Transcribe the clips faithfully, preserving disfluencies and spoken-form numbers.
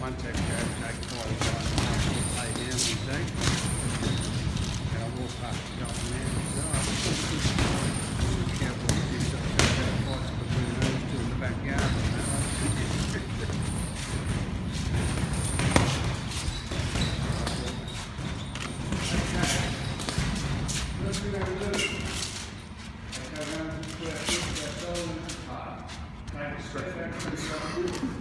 contact Kade and Jake to lay down with Jake. And I walk past the shop and there and go, be careful with this stuff, there are fights between those two in the backyard and that. What we're going to do, I go around to where I put that soul in the pot, take a step back to the side.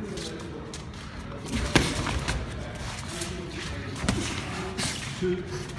Two.